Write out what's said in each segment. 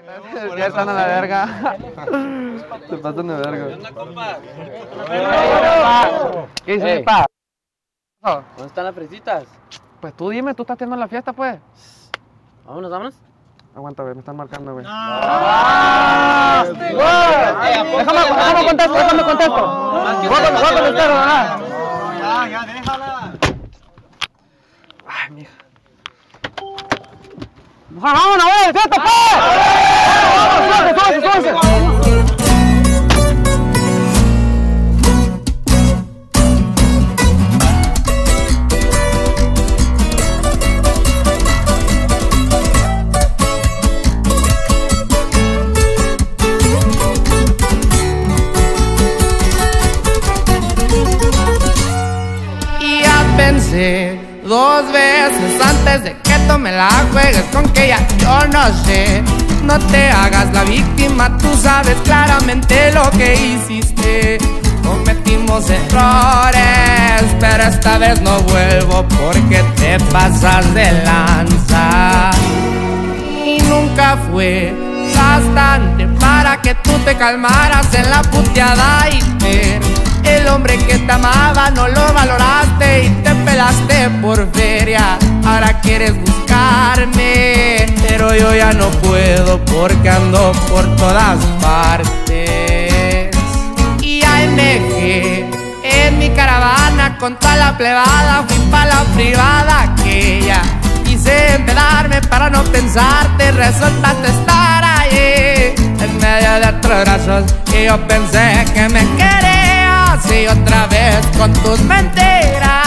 Ya están a la verga. Se pasan de verga. ¿Qué onda, compa? ¿Qué dices, pa? ¿Dónde están las fresitas? Pues tú dime, tú estás teniendo la fiesta, pues. Vámonos, vámonos. Aguanta, güey, me están marcando, güey. Déjame contesto. Voy a contestar, ¿verdad? Ya, déjala. Ay, mija. ¡Vámonos, güey! ¡Fiesta, pues! ¡Súbase! Y ya pensé 2 veces antes de que tú me la juegues con que ya yo no sé. No te hagas la víctima, tú sabes claramente lo que hiciste. Cometimos errores, pero esta vez no vuelvo porque te pasas de lanza. Y nunca fue bastante para que tú te calmaras en la puteada y ver. El hombre que te amaba no lo valoraste y te pelaste por feria. Ahora quieres buscarme, pero yo ya no puedo porque ando por todas partes. Y AMG en mi caravana con toda la plebada fui pa' la privada aquella. Quise empedarme para no pensarte, resultaste estar ahí en medio de otros brazos y yo pensé que me querías. Y otra vez con tus mentiras.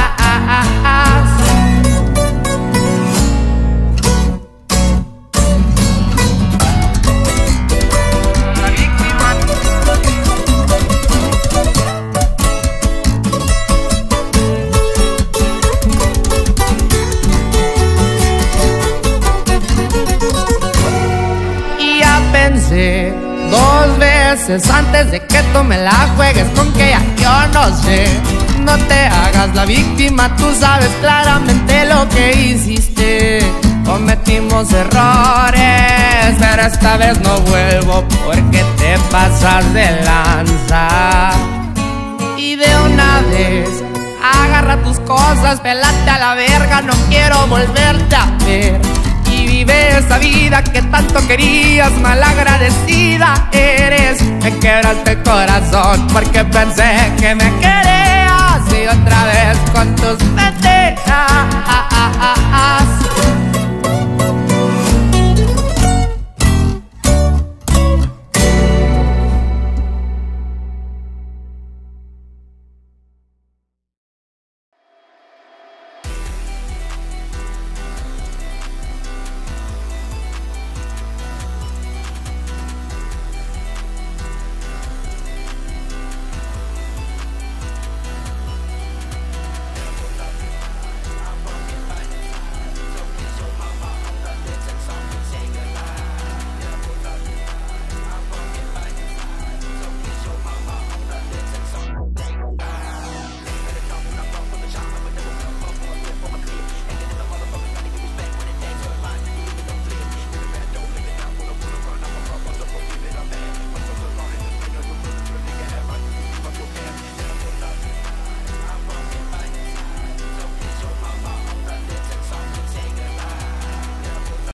Y ya pensé 2 veces antes de que tú me la juegues con que ya yo no sé. No te hagas la víctima, tú sabes claramente lo que hiciste. Cometimos errores, pero esta vez no vuelvo porque te pasas de lanza. Y de una vez agarra tus cosas, pelate a la verga, no quiero volverte a ver. Y vive esa vida que tanto querías, malagradecida eres. Me quebraste el corazón porque pensé que me querías. Y otra vez con tus mentiras.